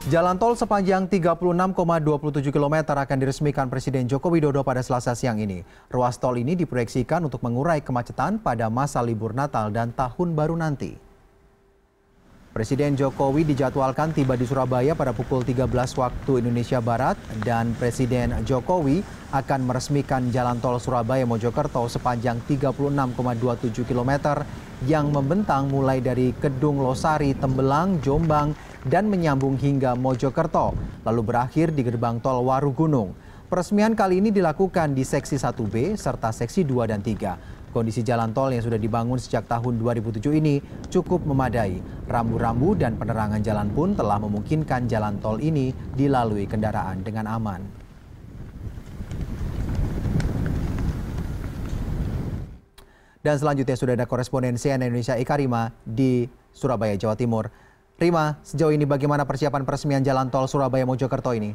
Jalan tol sepanjang 36,27 km akan diresmikan Presiden Joko Widodo pada Selasa siang ini. Ruas tol ini diproyeksikan untuk mengurai kemacetan pada masa libur Natal dan Tahun Baru nanti. Presiden Jokowi dijadwalkan tiba di Surabaya pada pukul 13 waktu Indonesia Barat dan Presiden Jokowi akan meresmikan jalan tol Surabaya-Mojokerto sepanjang 36,27 km yang membentang mulai dari Kedung Losari, Tembelang, Jombang, dan menyambung hingga Mojokerto, lalu berakhir di gerbang tol Warugunung. Peresmian kali ini dilakukan di seksi 1B serta seksi 2 dan 3. Kondisi jalan tol yang sudah dibangun sejak tahun 2007 ini cukup memadai. Rambu-rambu dan penerangan jalan pun telah memungkinkan jalan tol ini dilalui kendaraan dengan aman. Dan selanjutnya sudah ada koresponden CNN Indonesia Eka Rima di Surabaya, Jawa Timur. Rima, sejauh ini bagaimana persiapan peresmian jalan tol Surabaya-Mojokerto ini?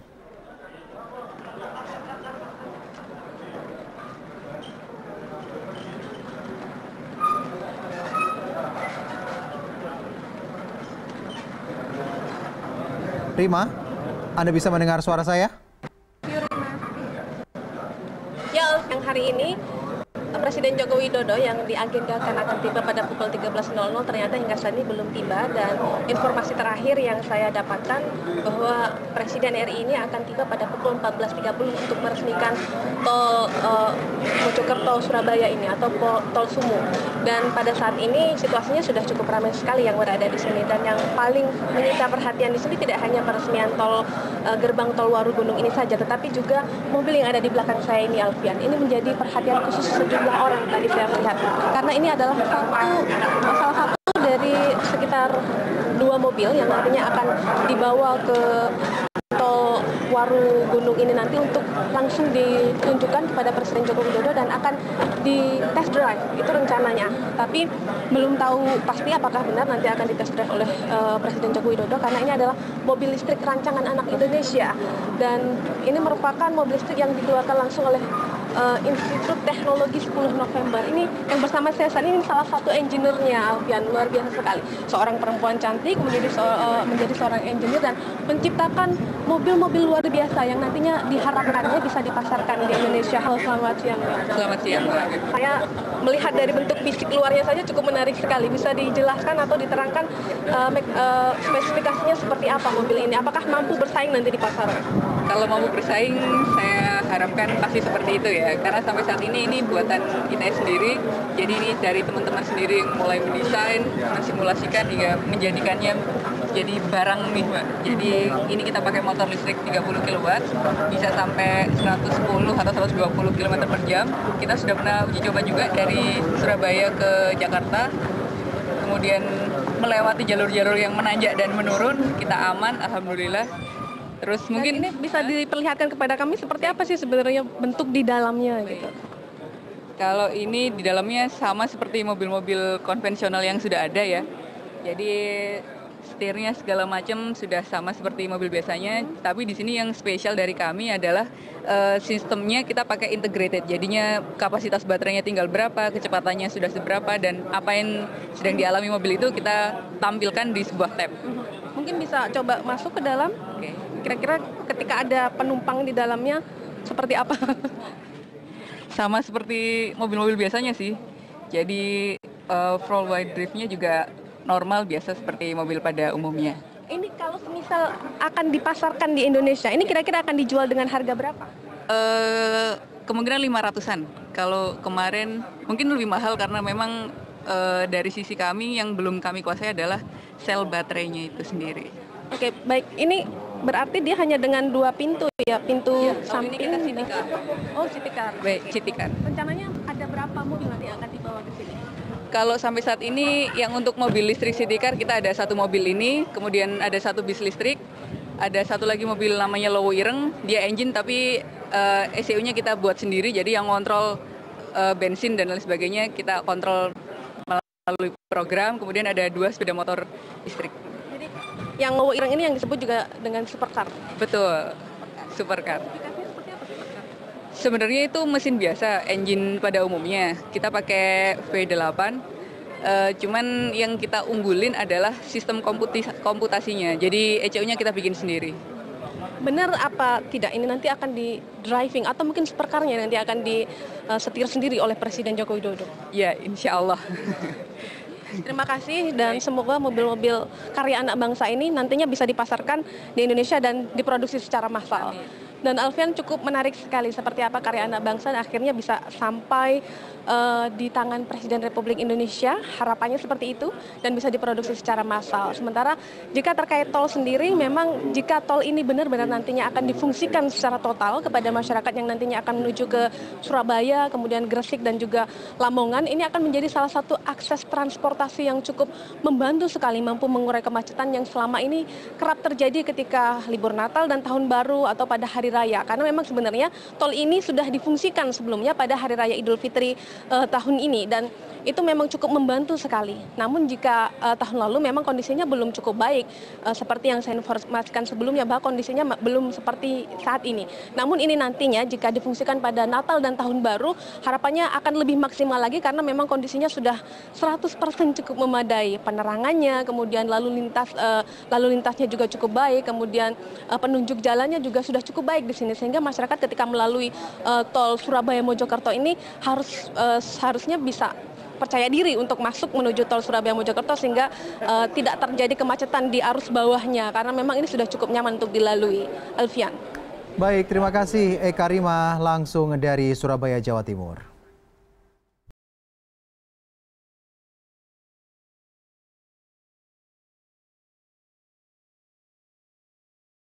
Rima, Anda bisa mendengar suara saya? Ya, yang hari ini Presiden Joko Widodo yang diagendakan akan tiba pada pukul 13.00 ternyata hingga saat ini belum tiba, dan informasi terakhir yang saya dapatkan bahwa Presiden RI ini akan tiba pada pukul 14.30 untuk meresmikan tol Mojokerto Surabaya ini atau tol Sumu. Dan pada saat ini situasinya sudah cukup ramai sekali yang berada di sini, dan yang paling menyita perhatian di sini tidak hanya peresmian tol gerbang tol Warugunung ini saja, tetapi juga mobil yang ada di belakang saya ini, Alfian. Ini menjadi perhatian khusus sejumlah orang tadi saya melihat, karena ini adalah salah satu dari sekitar 2 mobil yang nantinya akan dibawa ke tol Warugunung ini nanti untuk langsung ditunjukkan kepada Presiden Joko Widodo dan akan di test drive, itu rencananya. Tapi belum tahu pasti apakah benar nanti akan di test drive oleh Presiden Joko Widodo, karena ini adalah mobil listrik rancangan anak Indonesia, dan ini merupakan mobil listrik yang dikeluarkan langsung oleh Institut Teknologi 10 November. Ini yang bersama saya saat ini salah satu engineer-nya, Alfian. Luar biasa sekali. Seorang perempuan cantik menjadi seorang engineer dan menciptakan mobil-mobil luar biasa yang nantinya diharapkannya bisa dipasarkan di Indonesia. Halo, selamat siang. Selamat siang. Saya melihat dari bentuk fisik luarnya saja cukup menarik sekali. Bisa dijelaskan atau diterangkan spesifikasinya seperti apa mobil ini? Apakah mampu bersaing nanti di pasaran? Kalau mampu bersaing, saya harapkan pasti seperti itu ya. Karena sampai saat ini buatan kita sendiri. Jadi ini dari teman-teman sendiri yang mulai mendesain, mensimulasikan hingga menjadikannya jadi barang nih, Mbak. Jadi ini kita pakai motor listrik 30 kW, bisa sampai 110 atau 120 km per jam. Kita sudah pernah uji coba juga dari Surabaya ke Jakarta. Kemudian melewati jalur-jalur yang menanjak dan menurun, kita aman, alhamdulillah. Terus mungkin ini bisa diperlihatkan kepada kami seperti apa sih sebenarnya bentuk di dalamnya gitu. Kalau ini di dalamnya sama seperti mobil-mobil konvensional yang sudah ada ya. Jadi setirnya segala macam sudah sama seperti mobil biasanya, tapi di sini yang spesial dari kami adalah sistemnya kita pakai integrated. Jadinya kapasitas baterainya tinggal berapa, kecepatannya sudah seberapa, dan apa yang sedang dialami mobil itu kita tampilkan di sebuah tab. Mungkin bisa coba masuk ke dalam. Oke. Kira-kira ketika ada penumpang di dalamnya seperti apa? Sama seperti mobil-mobil biasanya sih. Jadi front wheel drive-nya juga normal biasa seperti mobil pada umumnya. Ini kalau misal akan dipasarkan di Indonesia, ini kira-kira akan dijual dengan harga berapa? Kemungkinan 500-an. Kalau kemarin mungkin lebih mahal karena memang dari sisi kami yang belum kami kuasai adalah sel baterainya itu sendiri. Oke, baik. Ini berarti dia hanya dengan 2 pintu ya, pintu ya, samping. ini kita city car. Oh, city car. Baik, city car. Rencananya ada berapa mobil nanti yang akan dibawa ke sini? Kalau sampai saat ini yang untuk mobil listrik city car kita ada 1 mobil ini, kemudian ada 1 bis listrik, ada 1 lagi mobil namanya Lowo Ireng, dia engine tapi ECU-nya kita buat sendiri, jadi yang kontrol bensin dan lain sebagainya kita kontrol melalui program, kemudian ada 2 sepeda motor listrik. Jadi yang Lowo Ireng ini yang disebut juga dengan supercar? Betul, supercar. Sebenarnya itu mesin biasa, engine pada umumnya. Kita pakai V8, Cuman yang kita unggulin adalah sistem komputasinya. Jadi ECU-nya kita bikin sendiri. Benar apa tidak ini nanti akan di driving atau mungkin supercarnya nanti akan disetir sendiri oleh Presiden Joko Widodo? Ya, insya Allah. Terima kasih dan semoga mobil-mobil karya anak bangsa ini nantinya bisa dipasarkan di Indonesia dan diproduksi secara massal. Dan Alfian, cukup menarik sekali seperti apa karya anak bangsa akhirnya bisa sampai di tangan Presiden Republik Indonesia, harapannya seperti itu, dan bisa diproduksi secara massal. Sementara jika terkait tol sendiri, memang jika tol ini benar-benar nantinya akan difungsikan secara total kepada masyarakat yang nantinya akan menuju ke Surabaya, kemudian Gresik dan juga Lamongan, ini akan menjadi salah satu akses transportasi yang cukup membantu sekali, mampu mengurai kemacetan yang selama ini kerap terjadi ketika libur Natal dan Tahun Baru atau pada hari raya. Karena memang sebenarnya tol ini sudah difungsikan sebelumnya pada hari raya Idul Fitri tahun ini dan itu memang cukup membantu sekali. Namun jika tahun lalu memang kondisinya belum cukup baik seperti yang saya informasikan sebelumnya, bahwa kondisinya belum seperti saat ini. Namun ini nantinya jika difungsikan pada Natal dan Tahun Baru, harapannya akan lebih maksimal lagi karena memang kondisinya sudah 100% cukup memadai. Penerangannya, kemudian lalu lintasnya juga cukup baik, kemudian penunjuk jalannya juga sudah cukup baik di sini, sehingga masyarakat ketika melalui tol Surabaya Mojokerto ini harusnya bisa percaya diri untuk masuk menuju tol Surabaya Mojokerto sehingga tidak terjadi kemacetan di arus bawahnya karena memang ini sudah cukup nyaman untuk dilalui. Alfian. Baik, terima kasih Eka Rima langsung dari Surabaya, Jawa Timur.